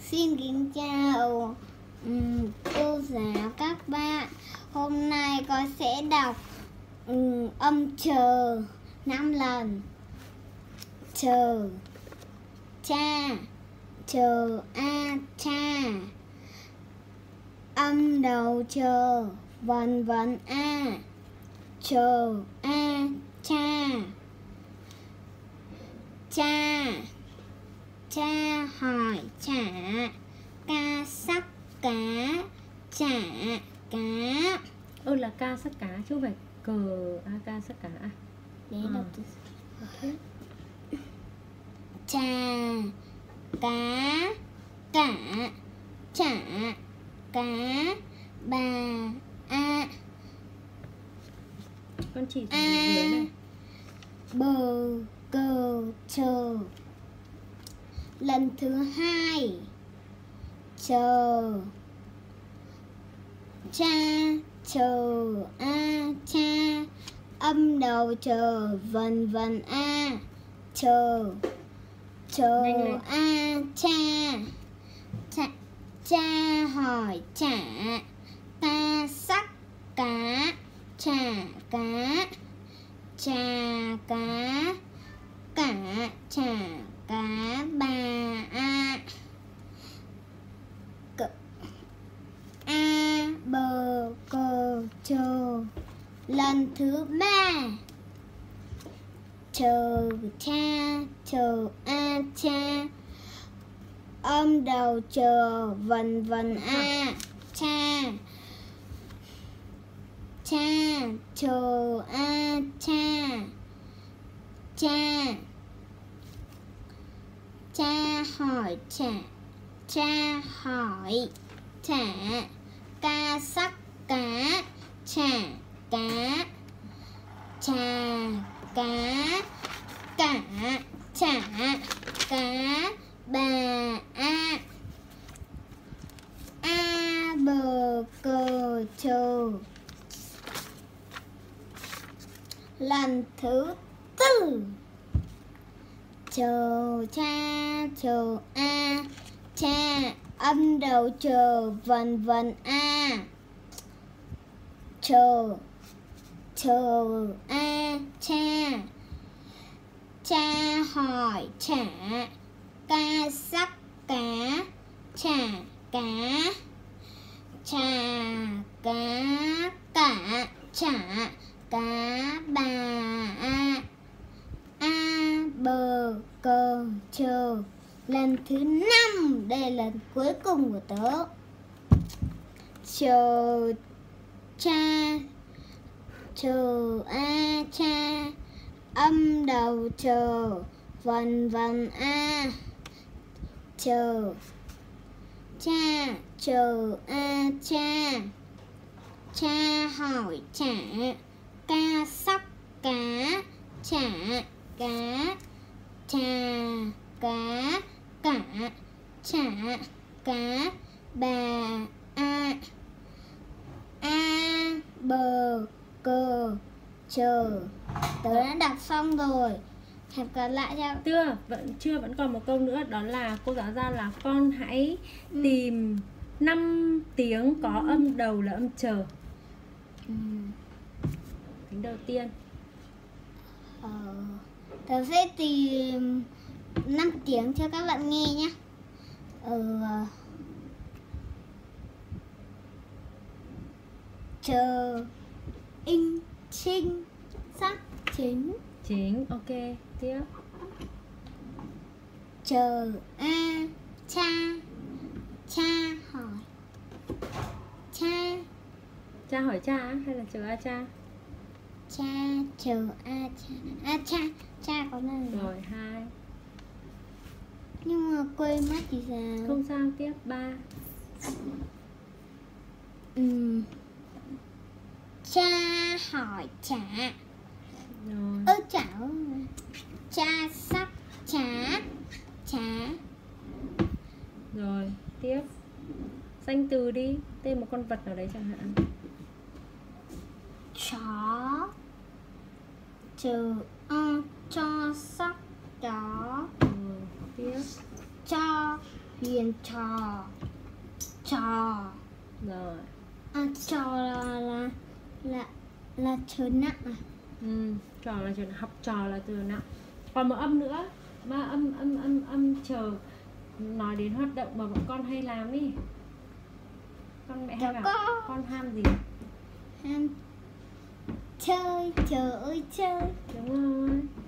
Xin kính chào cô giáo các bạn. Hôm nay con sẽ đọc âm chờ 5 lần. Chờ, cha, chờ a cha. Âm đầu chờ, vần vần a. Chờ a cha. Cha, cha hỏi chả, ca sắc cá, chả cá. Là ca sắc cá chứ không phải cờ ca sắc cá à? Đấy đọc từ okay. Chà, cá, cả, chả, cá, bà, a. Con chỉ dưới này. Bờ, cờ, chờ. Lần thứ 2. Chờ, cha, chờ a cha. Âm đầu chờ, vần vần a. Chờ, chờ a cha. Cha hỏi chả, ta sắc cá, chả cá. Chà cá, cả, chả cá, bà a. A, bờ, cờ, chờ. Lần thứ 3. Chờ cha, chờ a cha. Âm đầu chờ, vần vần a. Cha, cha, chờ a cha. Cha, cha hỏi chả, cha hỏi chả. Ca sắc cá, chả cá. Chà cá, cả, chả cá, bà a. A, bờ, cờ, chờ. Lần thứ 4. Chờ cha, chờ a cha. Âm đầu chờ, vần vần a. Chờ, chờ a cha. Cha hỏi chả, ca sắc cá, chả cá. Chà cá, cả, chả cá, bà a. A, bờ, cờ, chờ. Lần thứ 5. Đây là lần cuối cùng của tớ. Chờ cha, chờ a cha. Âm đầu chờ, vần vần a. Chờ, cha, chờ a cha. Cha hỏi chả, ca sắc cá, chả cá. Chà cá, cả, chả cá, bà a. A, bờ, cờ, chờ. Tớ đã đọc xong rồi. Hẹp còn lại cho. Vẫn còn một câu nữa. Đó là cô giáo giao là con hãy tìm 5 tiếng có âm đầu là âm chờ. Tiếng đầu tiên. Tớ sẽ tìm 5 tiếng cho các bạn nghe nhé. Chờ, in, trinh, sắc, chính. Ok, tiếp. Chờ a cha. Cha hỏi cha. Cha hỏi cha hay là chờ a cha? Cha, chờ a cha. A cha, cha có lần rồi 2. Nhưng mà quên mất thì sao? Không sao, tiếp 3. Cha hỏi chả. Rồi. Chả. Cha sắc chả. Chả. Rồi, tiếp. Danh từ đi, tên một con vật nào đấy chẳng hạn. Chó. Chờ cho sắc chó. Tiếp. Cho Điền trò. Trò. Rồi. Trò là từ nặng à? Trò là từ học, trò là từ nặng. Còn một âm nữa mà âm chờ nói đến hoạt động mà bọn con hay làm đi. Con mẹ hay bảo con ham gì? Ham chơi, trời ơi chơi. Đúng rồi.